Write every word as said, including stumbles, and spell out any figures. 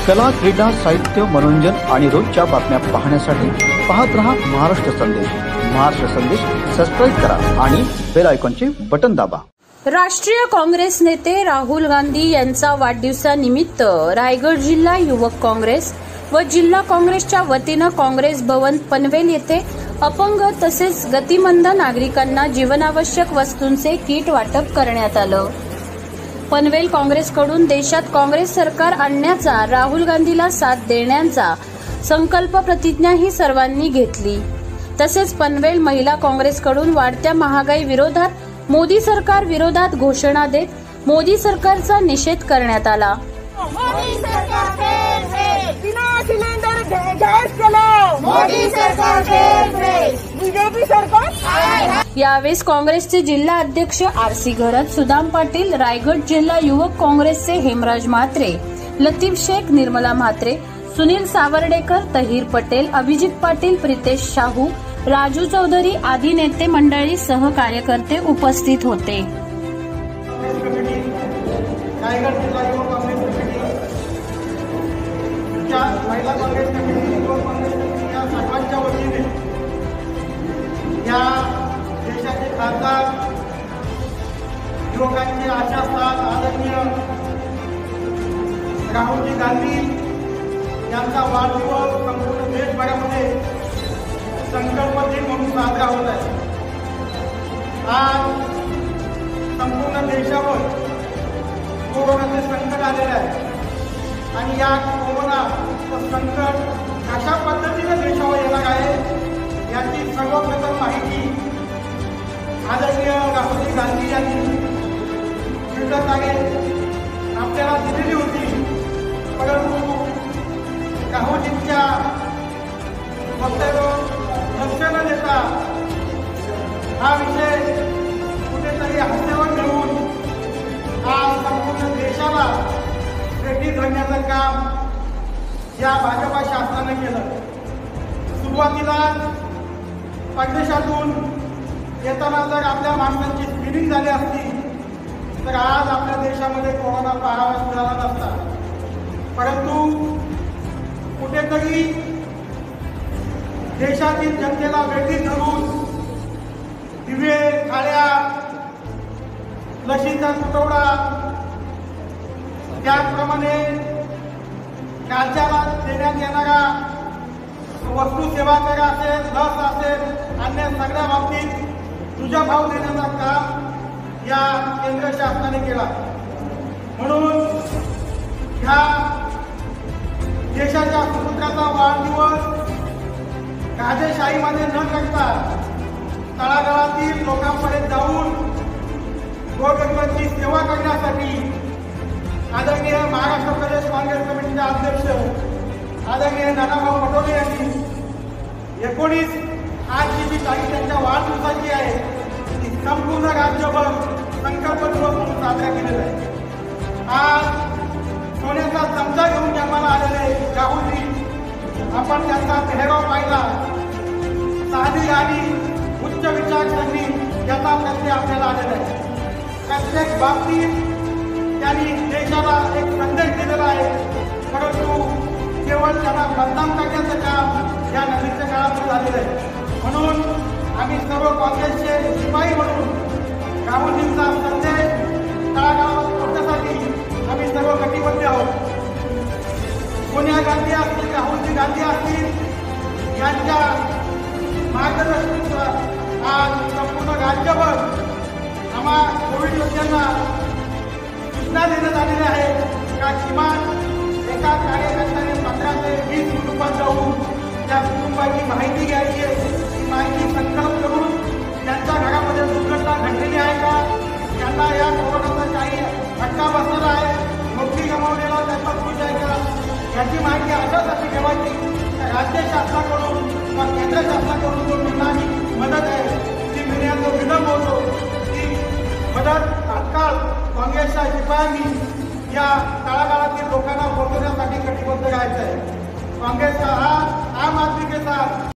कला, क्रीडा, साहित्य, मनोरंजन आणि रोजच्या बातम्या पाहण्यासाठी पाहत रहा महाराष्ट्र संदेश। महाराष्ट्र संदेश सबस्क्राइब करा आणि बेल आयकॉनचे बटन दाबा। राष्ट्रीय काँग्रेस नेते राहुल गांधी यांचा वाढदिवसानिमित्त रायगड जिल्हा युवक काँग्रेस व जिल्हा काँग्रेसच्या वतीने काँग्रेस भवन पनवेल येथे अपंग तसेच गतिमंद नागरिकांना जीवनावश्यक वस्तूंचे किट वाटप करण्यात आलं। पनवेल काँग्रेसकडून देशात काँग्रेस सरकार आणण्याचा राहुल गांधीला साथ देण्याचा संकल्प प्रतिज्ञा ही सर्वांनी घेतली। तसेच पनवेल महिला काँग्रेसकडून वाढत्या महागाई विरोधात मोदी सरकार विरोधात घोषणा देत मोदी सरकारचा निषेध करण्यात आला। मोदी सरकार फेल फेल बिना सिलेंडर गैस चलाओ, मोदी सरकार फेल फेल बीजेपी सरकार। यावेळी काँग्रेसचे जिल्हा अध्यक्ष आर सी घरत, सुदाम पाटील, रायगड जिल्हा युवक काँग्रेसचे हेमराज म्हात्रे, लतीफ शेख, निर्मला म्हात्रे, सुनील सावर्डेकर, तहीर पटेल, अभिजित पाटील, प्रितेश शाहू, राजू चौधरी आदी नेते मंडळी सह कार्यकर्ते उपस्थित होते। रायगड जिल्हा युवक काँग्रेस कमिटी, महिला काँग्रेस कमिटी, युवक काँग्रेस कमिटी या सर्वांच्या वतीने या देशाचे खासदार, युवकांचे आशास्थान आदरणीय राहुलजी गांधी यांचा वाढदिवस संपूर्ण देशभरामध्ये संकल्प दिन म्हणून साजरा होत आहे। आज संपूर्ण देशावर कोरोनाचे संकट आलेले आहे आणि या कोरोनाचं संकट कशा पद्धतीने देशावर येणार आहे याची सर्वप्रथम माहिती आदरणीय राहुलजी गांधी यांनी ट्विटरद्वारे आपल्याला दिलेली होती। परंतु राहुलजींच्या वक्तव्यावर लक्ष न देता हा विषय कुठेतरी हास्यावर घेऊन आज संपूर्ण देशाला रेटी धरण्याचं काम या भाजपा शासनाने केलं। सुरुवातीला परदेशातून येताना जर आपल्या माणसांची स्क्रीनिंग झाली असती तर आज आपल्या देशामध्ये कोरोना पाहावा मिळाला नसता। परंतु कुठेतरी देशातील जनतेला वेठी धरून दिवे, थाळ्या, लशीचा तुटवडा, त्याचप्रमाणे राज्याला देण्यात येणारा वस्तू सेवा कर असेल, लस असेल, अन्य सगळ्या बाबतीत तुझा भाव देण्याचा काम या केंद्र शासनाने केला। म्हणून ह्या देशाच्या सुपुत्राचा वाढदिवस राजेशाहीमध्ये न करता तळागाळातील लोकांपर्यंत जाऊन गोरगरिबांची सेवा करण्यासाठी आदरणीय महाराष्ट्र प्रदेश काँग्रेस कमिटीचे अध्यक्ष आदरणीय नानाभाऊ पटोले यांनी एकोणीस आठची जी तारीख त्यांच्या वाढदिवसाची आहे ती संपूर्ण राज्यभर संकल्प दिवस म्हणून साजरा केलेला आहे। आज सोन्याचा चमचा घेऊन जन्माला आलेले राहुलजी, आपण त्यांचा पेहराव पाहिला, साधी आणि उच्च विचारसरणी याचा प्रत्यय आपल्याला आलेला आहे। प्रत्येक बाबतीत त्यांनी देशाला एक संदेश दिलेला आहे। परंतु केवळ त्यांना बदनाम करण्याचं काम या नवीनच्या काळात झालेलं आहे। म्हणून आम्ही सर्व काँग्रेसचे शिपाई म्हणून राहुलजींचा संदेश तळागाळावर पोहोचण्यासाठी आम्ही सर्व कटिबद्ध आहोत। सोनिया गांधी असतील, राहुलजी गांधी असतील, यांच्या मार्गदर्शनानुसार आज संपूर्ण राज्यभर आम्हा कोविड योद्ध्यांना सूचना देण्यात आलेल्या आहे का किमान एका कार्यकर्त्याने पंधरा ते वीस कुटुंबात जाऊन त्या कुटुंबाची माहिती घ्यायची आहे। ती माहिती संकलन करून त्यांच्या घरामध्ये दुर्घटना घडलेली आहे का, त्यांना या कोरोनाचा काही फटका बसलेला आहे, नोकरी गमावलेला त्यांचा खुश आहे का, याची माहिती अशासाठी ठेवायची। राज्य शासनाकडून किंवा केंद्र शासनाकडून जो मिळणारी मदत आहे ती मिळण्याचा विलंब होतो, ती मदत तात्काळ काँग्रेसच्या शिपायांनी या तळागाळातील लोकांना पोहोचवण्यासाठी कटिबद्ध राहायचं आहे। काँग्रेसचा हा आम आदमी के साथ